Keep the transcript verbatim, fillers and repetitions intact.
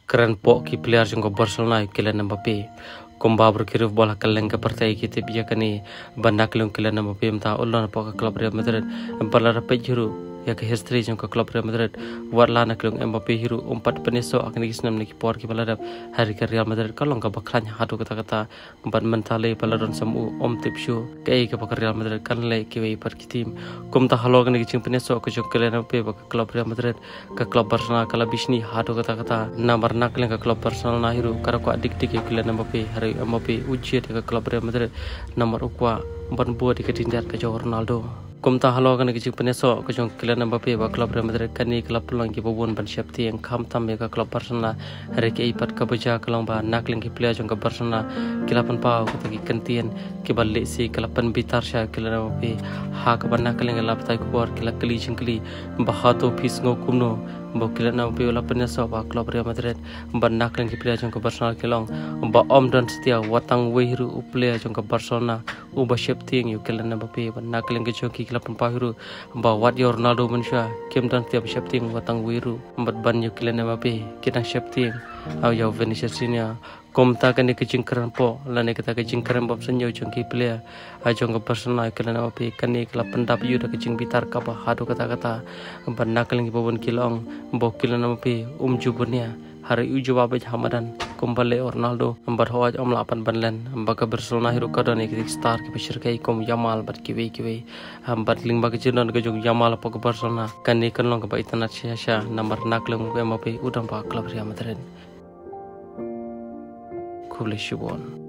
keren po ki player jong Barcelona Kylian Mbappe komba berkiruf bola kaleng ke partai kita biya kani bandak lung Kylian Mbappe mta ulon po ka klub Real Madrid bala rapet juru ya ke history jong ka klub Real Madrid warla na klung Mbappe hiru umpat peneso akan gisnam ni por ki bala hari ke Real Madrid kalong ka baklan hadu kata kata umpat mentale bala don samu om tipshu ke ke ka Real Madrid kan le ki wei par ki tim kum ta halo kan gi peneso ka jong Kylian Mbappe ka klub Real Madrid ka klub Barcelona kala bisni hadu kata kata namar nak leng ka klub Barcelona hiru kara ko adik dik Kylian Mbappe hari Mbappe uji ke klub Real Madrid nomor ukwa ban buat di ketindak ke Ronaldo kumta halo kan ke peneso ke jong Kylian Mbappe ba klub Real Madrid kani klub pulang ki bobon ban syapti yang kham tam ke klub Barcelona hari ke ipat ka baja kalong ba nak leng ki player jong ke Barcelona kilapan pau ke tagi kentian ki balik si kilapan bitar sya Kylian Mbappe ha ka ban nak leng lap tai ko kila kali jingkli ba hato pis ngo kumno ba Kylian Mbappe la peneso ba klub Real Madrid ban nak leng ki player jong ke Barcelona kilong ba om dan setia watang weiru u player jong ke Barcelona u ba syapti yu Kylian Mbappe ban nak leng ki jong ki kilapan pahiru ba wat yo Ronaldo mansha kem dan tiap syapti watang weiru bat ban yu Kylian Mbappe kita syapti au yo Vinicius Junior kom ta kan ke jingkran po la ne kata ke jingkran bob senyo jong ki player a jong ke Barcelona Kylian Mbappe kan ni kala pendap yu da ke jing bitar ka ba hadu kata kata ban nak leng ki bobon kilong bo Kylian Mbappe um jubunya hari uju babe hamadan kumbale Ronaldo ambar hawaj om lapan banlen ambaga Barcelona hiru kadone ki star ki bashir kai kom Yamal bat ki we ki we ambar ling bag jinon ke jog Yamal po ke Barcelona kan ni kan long ka ba itana sha nambar nak leng Mbappe udam ba klub Real Madrid Kubli Shibon